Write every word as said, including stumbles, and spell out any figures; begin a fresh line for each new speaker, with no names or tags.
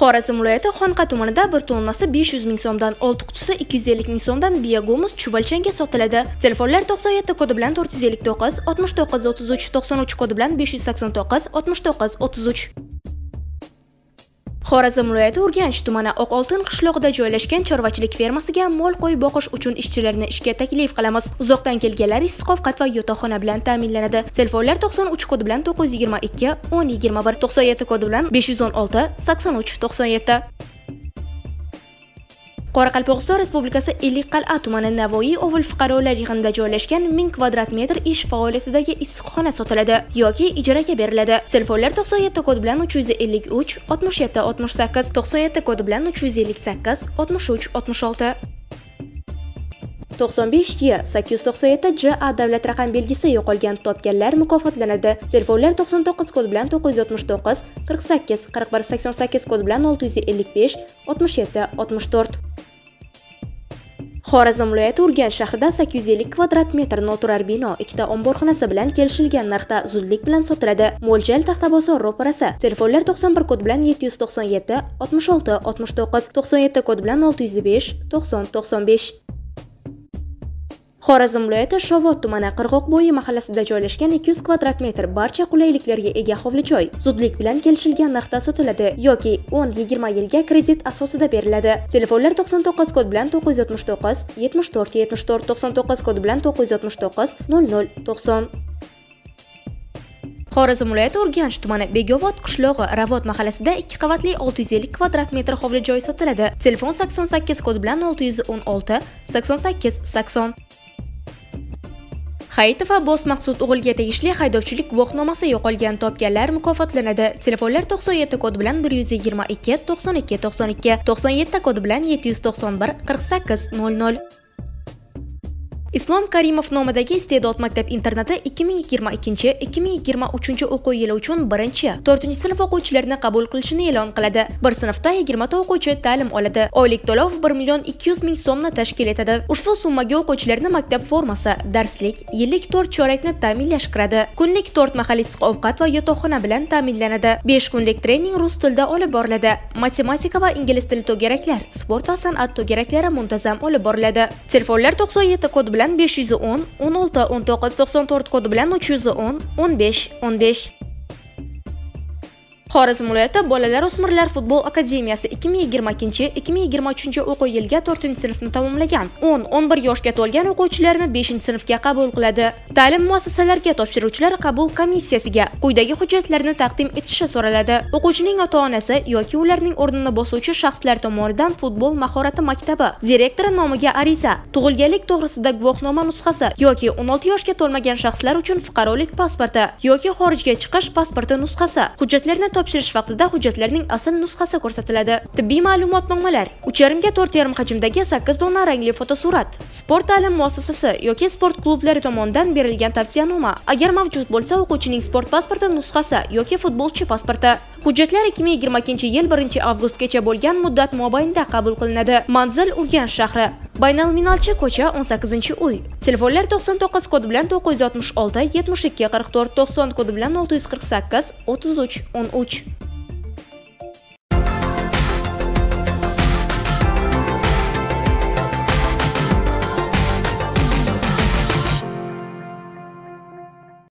Xorazm viloyati Xonqa tumanida bir tonnasi besh yuz ming so'mdan, olti qutisi ikki yuz ellik ming so'mdan Biogumuz chuvalchanga sotiladi. Telefonlar to'qson yetti kodi bilan to'rt yuz ellik to'qqiz, oltmish to'qqiz o'ttiz uch, to'qson uch kodi bilan besh yuz sakson to'qqiz, oltmish to'qqiz o'ttiz uch. Xorazm viloyati Urganch tumani Oqoltin qishlog'ida joylashgan chorvachilik fermasiga mol qo'y boqish uchun ishchilarni ishga taklif qilamiz. Uzoqdan kelganlar issiq-ovqat va yotoqxona bilan ta'minlanadi. Telefonlar to'qson uch kodi bilan to'qqiz yuz yigirma ikki, o'n yigirma bir, to'qson yetti kodi bilan besh yuz o'n olti, sakson uch to'qson yetti. Qoraqalpog'iston Respublikasi Ellikqal'a tumani Navoiy ovul fuqarolar yig'inida joylashgan ming kvadrat metr ish faoliyatidagi issiqxona sotiladi yoki ijaraga beriladi. Telefonlar to'qson yetti kodi bilan uch yuz ellik uch, oltmish yetti oltmish sakkiz, to'qson yetti kodi bilan uch yuz ellik sakkiz, oltmish uch oltmish olti. to'qson besh Y sakkiz yuz to'qson yetti J A davlat raqam belgisi yo'qolgan topganlar mukofotlanadi. Telefonlar to'qson to'qqiz kodi bilan to'qqiz yuz oltmish to'qqiz, qirq sakkiz, qirq bir sakson sakkiz kodi bilan olti yuz ellik besh, oltmish yetti oltmish to'rt. Xorazm viloyati Urganch shahrida sakkiz yuz ellik kvadrat metr noturar bino ikkita omborxonasi bilan kelishilgan narxda zudlik bilan sotiladi. Mo'ljal Taxtabozor ro'parasi. Telefonlar to'qson bir kodi bilan yetti yuz to'qson yetti, oltmish olti oltmish to'qqiz, to'qson yetti kodi bilan olti yuz besh, to'qson to'qson besh. Xorazm viloyati Shovot tumani Qirg'oqbo'yi mahallasida joylashgan ikki yuz kvadrat metr barcha qulayliklarga ega hovli-joy zudlik bilan kelishilgan narxda sotiladi yoki o'n yigirma yilga kredit asosida beriladi. Telefonlar to'qson to'qqiz kodi bilan to'qqiz yuz oltmish to'qqiz, yetmish to'rt yetmish to'rt, to'qson to'qqiz kodi bilan to'qqiz yuz oltmish to'qqiz, nol nol to'qson. Xorazm viloyati Urganch tumani Begovot qishlog'i Ravot mahallasida ikki qavatli olti yuz ellik kvadrat metr hovli-joy sotiladi. Telefon sakson sakkiz kodi bilan olti yuz o'n olti, sakson sakkiz sakson. Hayitov va Boz Maqsud o'g'liga tegishli haydovchilik guvohnomasi yo'qolgan topganlar mukofotlanadi. Telefonlar to'qson yetti kodi bilan bir yuz yigirma ikki, to'qson ikki to'qson ikki, to'qson yetti kodi bilan yetti yuz to'qson bir, qirq sakkiz nol nol. Islom Karimov nomidagi Iste'dod maktab internati ikki ming yigirma ikkinchi - ikki ming yigirma uchinchi o'quv yili uchun birinchi, to'rtinchi sinf o'quvchilarini qabul qilishini e'lon qiladi. Bir sinfda yigirma ta o'quvchi ta'lim oladi. Oylik to'lov bir million ikki yuz ming so'mni tashkil etadi. Ushbu summaga o'quvchilarni maktab formasi, darslik, yillik to'rt chorakni ta'minlash kiradi. Kunlik to'rt mahal issiq-ovqat va yotoqxona bilan ta'minlanadi. besh kunlik trening rus tilida olib boriladi. Matematika va ingliz tili to'garaklar, sport va san'at to'garaklari muntazam olib boriladi. Telefonlar to'qson yetti kodi bilan besh yuz o'n, o'n olti o'n to'qqiz, to'qson to'rt kodi bilan uch yuz o'n, o'n besh o'n besh. Xorazm viloyati Bolalar o'smirlar futbol akademiyasi ikki ming yigirma ikkinchi - ikki ming yigirma uchinchi o'quv yiliga to'rtinchi sinfni tamomlagan o'n o'n bir yoshga to'lgan o'quvchilarni beshinchi sinfga qabul qiladi. Ta'lim muassasalariga topshiruvchilar qabul komissiyasiga quyidagi hujjatlarni taqdim etishi so'raladi. O'quvchining ota-onasi yoki ularning o'rnini bosuvchi shaxslar tomonidan futbol mahorati maktabi direktori nomiga ariza, tug'ilganlik to'g'risida guvohnoma nusxasi yoki o'n olti yoshga to'lmagan shaxslar uchun fuqarolik pasporti yoki xorijga chiqish pasporti nusxasi. Hujjatlarni topshirish vaqtida hujjatlarning asl nusxasi ko'rsatiladi. Tibbiy ma'lumotnomalar, uch yarim ga to'rt yarim hajmdagi sakkiz dona rangli fotosurat, sport ta'lim muassasasi yoki sport klublari tomonidan berilgan tavsiyanoma. Agar mavjud bo'lsa, o'quvchining sport pasporti nusxasi yoki futbolchi pasporti. Hujjatlar ikki ming yigirma ikkinchi yil birinchi avgustgacha bo'lgan muddat mobaynida qabul qilinadi. Manzil Urganch shahri. Baynalminalchi ko'cha o'n sakkizinchi uy. Telefonlar to'qson to'qqiz kodi bilan to'qqiz yuz oltmish olti, yetmish ikki qirq to'rt, to'qson kodi bilan olti yuz qirq sakkiz, o'ttiz uch o'n uch.